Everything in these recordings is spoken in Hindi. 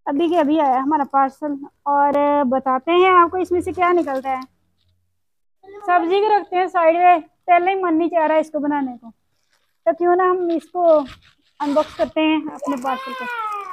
अभी के अभी आया हमारा पार्सल। और बताते हैं आपको इसमें से क्या निकलता है। सब्जी को रखते हैं साइड में, पहले ही मन नहीं चाह रहा है इसको बनाने को, तो क्यों ना हम इसको अनबॉक्स करते हैं अपने पार्सल को।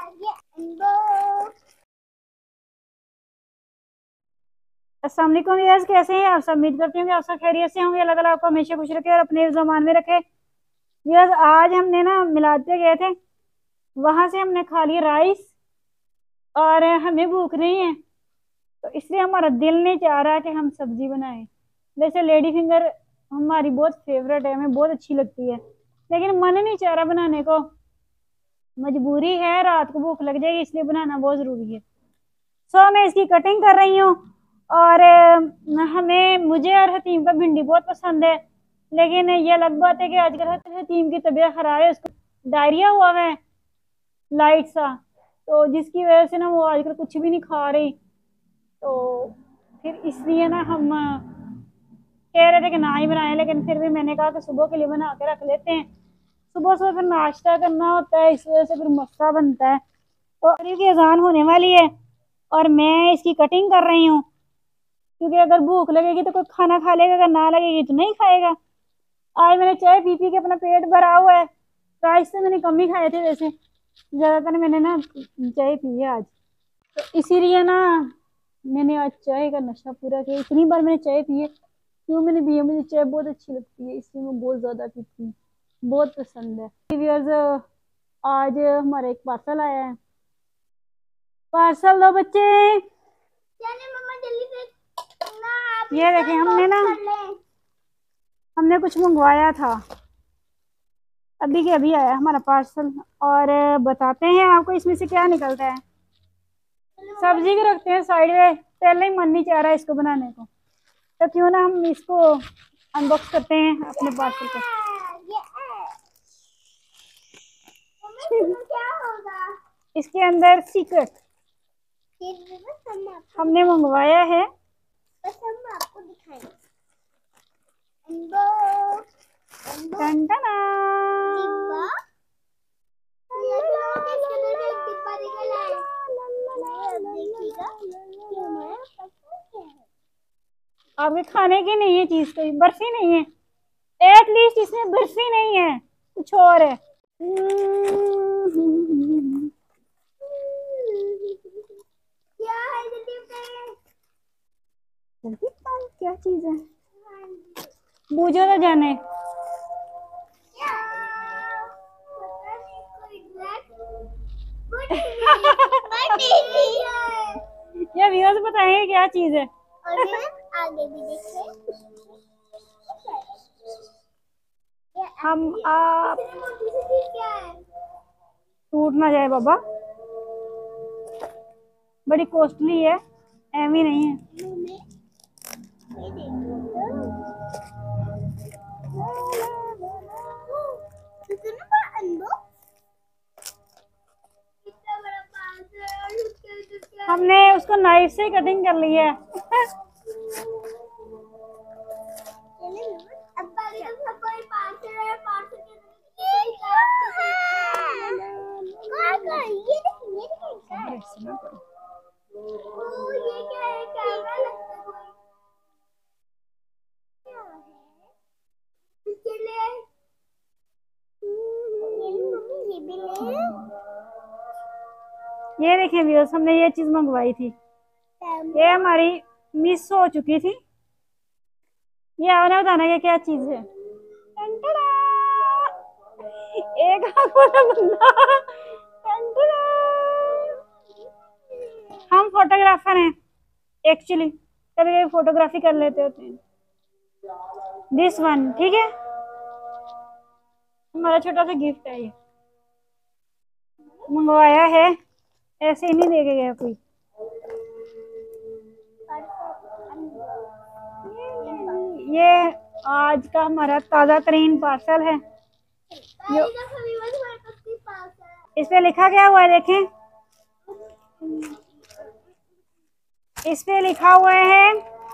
अस्सलाम वालेकुम यार, कैसे हैं आप सब? उम्मीद करती हूँ कि आप सब खैरियत से होंगे। अल्लाह ताला आपको हमेशा खुश रखे और अपने ज़मान में रखे। यार आज हमने ना मिलाद पे गए थे, वहां से हमने खा लिया राइस और हमें भूख नहीं है, तो इसलिए हमारा दिल नहीं चाह रहा कि हम सब्जी बनाएं। वैसे लेडी फिंगर हमारी बहुत फेवरेट है, हमें बहुत अच्छी लगती है, लेकिन मन नहीं चाह रहा बनाने को। मजबूरी है, रात को भूख लग जाएगी इसलिए बनाना बहुत जरूरी है। सो मैं इसकी कटिंग कर रही हूँ। और मुझे और हतीम का भिंडी बहुत पसंद है, लेकिन ये अलग बात है कि आजकल हतीम की तबीयत खराब है, उसको डायरिया हुआ है लाइट सा, तो जिसकी वजह से ना वो आजकल कुछ भी नहीं खा रही। तो फिर इसलिए ना हम कह रहे थे कि ना ही बनाए, लेकिन फिर भी मैंने कहा कि सुबह के लिए बना के रख लेते हैं। सुबह सुबह फिर नाश्ता करना होता है, इस वजह से फिर मसला बनता है। तो करीब की अजान होने वाली है और मैं इसकी कटिंग कर रही हूँ, क्योंकि अगर भूख लगेगी तो कोई खाना खा लेगा, अगर ना लगेगी तो नहीं खाएगा। आज मैंने चाय पी पी के अपना पेट भरा हुआ है। राइस से मैंने कम ही खाए थे, वैसे ज्यादातर मैंने ना चाय पी है आज, तो इसीलिए ना मैंने आज चाय का नशा पूरा किया। इतनी बार मैंने चाय पी है, क्यों मैंने पी है, मुझे चाय बहुत अच्छी लगती है, इसलिए मैं बहुत ज्यादा पीती हूँ, बहुत पसंद है। व्यूअर्स, आज हमारा एक पार्सल आया है। पार्सल दो बच्चे। ये देखें, हमने कुछ मंगवाया था, अभी के अभी आया हमारा पार्सल। और बताते हैं आपको इसमें से क्या निकलता है। सब्जी को रखते हैं साइड में, पहले ही मन नहीं चाह रहा है इसको बनाने को, तो क्यों ना हम इसको अनबॉक्स करते हैं अपने पार्सल को। क्या होगा इसके अंदर? सीक्रेट हमने मंगवाया है, बस हम आपको दिखाएंगे। आपके खाने की नहीं है चीज, कोई बर्फी नहीं है, एटलीस्ट इसमें बर्फी नहीं है, कुछ और है। क्या है जल्दी बताओ, क्या चीज है? बूझो तो जाने। ये व्यूअर्स बताएंगे क्या चीज है। आगे भी देखिए, हम आप टूट ना जाए बाबा, बड़ी कॉस्टली है, एवी नहीं है। हमने उसको नाइफ से कटिंग कर ली है। ये देखिए व्यूअर्स, हमने ये चीज मंगवाई थी, ये हमारी मिस हो चुकी थी। ये आपने बताना कि क्या चीज है। एक बंदा, हम फोटोग्राफर हैं एक्चुअली, कभी कभी फोटोग्राफी कर लेते होते हैं। दिस वन, ठीक है, हमारा छोटा सा गिफ्ट है, ये मंगवाया है, ऐसे ही नहीं दे के गया कोई। ये आज का हमारा ताजा तरीन पार्सल है। इस पे लिखा क्या हुआ है देखें, इस पे लिखा हुआ है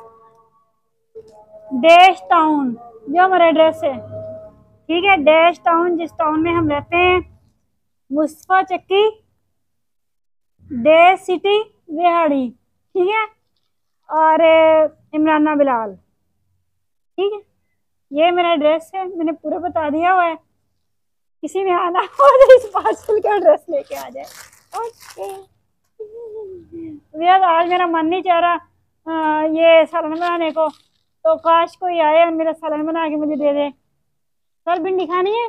डैश टाउन, जो हमारा एड्रेस है, ठीक है, डैश टाउन, जिस टाउन में हम रहते हैं, मुस्तफा चक्की डे सिटी बिहाड़ी, ठीक है, और इमराना बिलाल, ठीक है। ये मेरा एड्रेस है, मैंने पूरा बता दिया हुआ है। किसी ने आना हो तो इस पार्सल का एड्रेस लेके आ जाए। ओके भैया, आज मेरा मन नहीं चाह रहा ये सालन बनाने को, तो काश कोई आए और मेरा सालन बना के मुझे दे दे। कल भिंडी खानी है?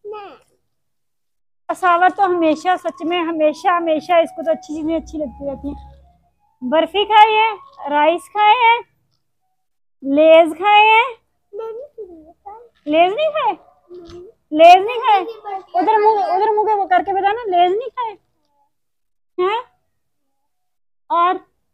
असावर तो हमेशा, सच में हमेशा हमेशा इसको तो अच्छी चीजें अच्छी लगती रहती हैं। बर्फी खाई है, राइस खाए हैं, लेज खाए हैं। लेज नहीं खाए? लेज नहीं खाए? उधर मुंह के करके बता ना, लेज नहीं खाए हैं? और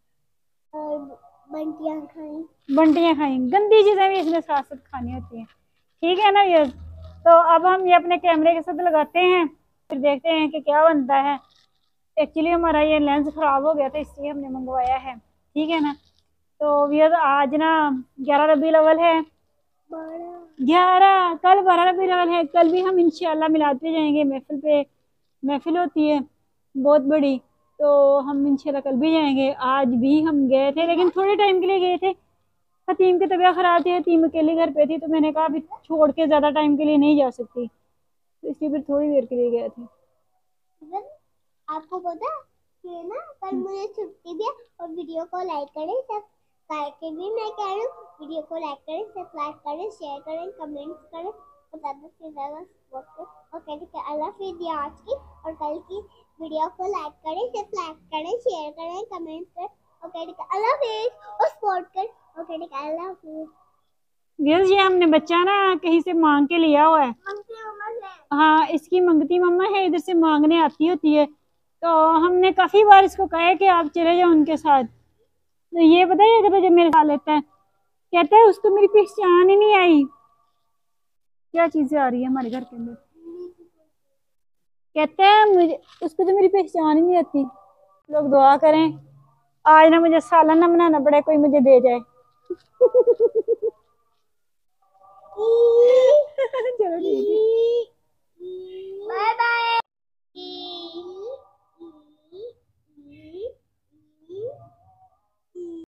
बंटियां खाई। बंटियां खाई, गंदी चीजें भी इसमें साथ साथ खानी होती है, ठीक है ना ये। तो अब हम ये अपने कैमरे के साथ लगाते हैं, फिर देखते हैं कि क्या बनता है। एक्चुअली हमारा ये लेंस खराब हो गया था, इसलिए हमने मंगवाया है, ठीक है ना। तो भैया आज ना 11 रबी अव्वल है, 11, कल 12 रबी अव्वल है। कल भी हम इंशाल्लाह मिलाद पे जाएंगे, महफिल पे, महफिल होती है बहुत बड़ी, तो हम इंशाल्लाह कल भी जाएंगे। आज भी हम गए थे, लेकिन थोड़े टाइम के लिए गए थे। हतीम की तबीयत खराब थी, हतीम अकेली घर पे थी, तो मैंने कहा अभी छोड़ के ज्यादा टाइम के लिए नहीं जा सकती, तो इसलिए फिर थोड़ी देर के लिए गए थे। आपको पता है ना, कल मुझे छुट्टी भी है, और वीडियो को लाइक करें, सब्सक्राइब के भी मैं कह रही हूँ, वीडियो को लाइक करें, सब्सक्राइब करें, शेयर करें, कमेंट्स करें, और ज़्यादा से ज़्यादा सपोर्ट करें। और कहते हैं अल्लाह हाफिज़ आज की और कल की वीडियो को लाइक करें, सब्सक्राइब करें, शेयर करें, कमेंट्स करें, और कहते हैं अल्लाह हाफिज़ और सपोर्ट करें, और कहते हैं अल्लाह हाफिज़। यस, ये हमने बच्चा ना कहीं से मांग के लिया हुआ है। हाँ, इसकी मंगती मम्मा है, इधर से मांगने आती होती है, तो हमने काफी बार इसको कहा है कि आप चले जाओ उनके साथ। तो ये पता है कि जब मेरे साथ लेता है, कहता है उसको मेरी पहचान ही नहीं आई। क्या चीजें आ रही है हमारे घर के अंदर, कहते हैं मुझे, उसको तो मेरी पहचान ही नहीं आती। लोग दुआ करें आज ना मुझे सालन ना बनाना पड़े, कोई मुझे दे जाए। चलो ठीक है।